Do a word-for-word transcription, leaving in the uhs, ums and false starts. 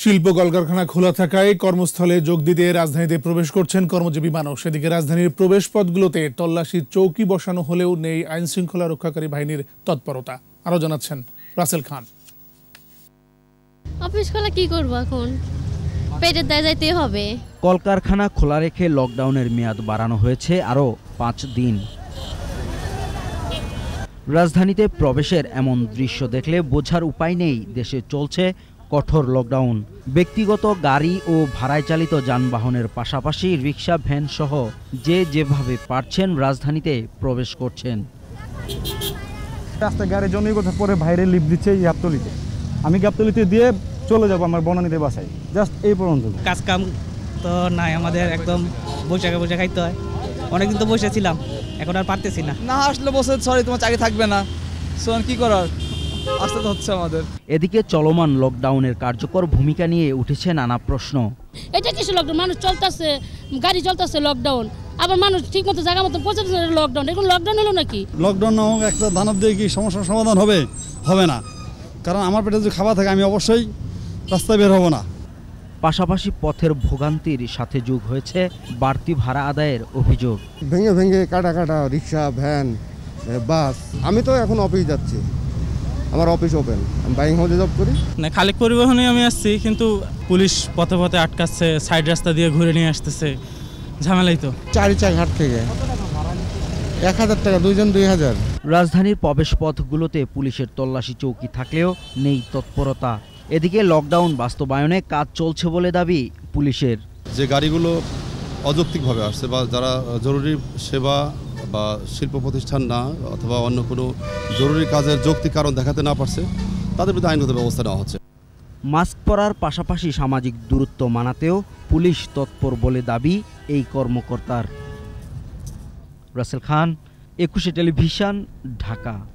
শিল্প কলকারখানা খোলা থাকায় কর্মস্থলে যোগ দিতে রাজধানীতে প্রবেশ করছেন কর্মজীবী মানুষ। এদিকে রাজধানীর প্রবেশ পথগুলোতে তল্লাশি চৌকি বসানো হলেও নেই আইন শৃঙ্খলা রক্ষাকারী বাহিনীর তৎপরতা। আরো জানাচ্ছেন রাসেল খান। অফিস খোলা কি করব, এখন পেটের দায় যাইতে হবে। কলকারখানা খোলা রেখে লকডাউনের মেয়াদ বাড়ানো হয়েছে আরও পাঁচ দিন। রাজধানীতে প্রবেশের এমন দৃশ্য দেখলে বোঝার উপায় নেই দেশে চলছে কঠোর লকডাউন। ব্যক্তিগত গাড়ি ও ভাড়ায় চালিত যানবাহনের পাশাপাশি রিক্সা, ভ্যান সহ যে যেভাবে পারছেন রাজধানীতে প্রবেশ করছেন। রাস্তায় গাড়ি জমি কথা পরে বাইরে লিফট দিচ্ছে গাবতলিতে। আমি গাবতলিতে দিয়ে চলে যাব আমার বনানীতে বাসায়, জাস্ট এই পর্যন্ত। কাজ কাম তো নাই আমাদের, একদম বৈশাখে বসে খাইতে হয়। অনেকদিন তো বসেছিলাম, এখন আর পারতেছি না। না আসলে বসে সরি তোমার চাকরি থাকবে না, শোন কি করার, আসতে তো হচ্ছে আমাদের। এদিকে চলমান লকডাউনের কার্যকর ভূমিকা নিয়ে উঠেছে নানা প্রশ্ন। এটা কিছু লকডাউন, মানুষ চলতেছে, গাড়ি চলতেছে, লকডাউন, আবার মানুষ ঠিক মতো জায়গা মতো পৌঁছাচ্ছে, লকডাউন। এখন লকডাউন হলো নাকি? লকডাউন নামক একটা দানব দিয়ে কি সমস্যার সমাধান হবে? হবে না, কারণ আমার পেটে যদি খাবার থাকে আমি অবশ্যই রাস্তায় বের হব না। পাশাপাশি পথের ভোগান্তির সাথে যোগ হয়েছে বাড়তি ভাড়া আদায়ের অভিযোগ। ভেঙে ভেঙে কাটা কাটা রিক্সা, ভ্যান, বাস। আমি তো এখন অফিস যাচ্ছি, আমার অফিস ওপেন, আমি বাইং হাউসে জব করি। না খালি পরিবহনে আমি আসছি, কিন্তু পুলিশ পথে পথে আটকাচ্ছে, সাইড রাস্তা দিয়ে ঘুরে নিয়ে আসতেছে, ঝামেলাই তো। চারিচা ঘাট থেকে এক হাজার টাকা, দুইজন দুই হাজার। রাজধানীর প্রবেশ পথগুলোতে পুলিশের তল্লাশি চৌকি থাকলেও নেই তৎপরতা। এদিকে লকডাউন বাস্তবায়নে কাজ চলছে বলে দাবি পুলিশের। যে গাড়িগুলো অযৌক্তিকভাবে আসছে বা যারা জরুরি সেবা বা শিল্প প্রতিষ্ঠান না অথবা অন্য কোনো জরুরি কাজের যৌক্তিক কারণ দেখাতে না পারছে, তাদের বিরুদ্ধে আইনগত ব্যবস্থা নেওয়া হচ্ছে। মাস্ক পরার পাশাপাশি সামাজিক দূরত্ব মানাতেও পুলিশ তৎপর বলে দাবি এই কর্মকর্তার। রাসেল খান, একুশে টেলিভিশন, ঢাকা।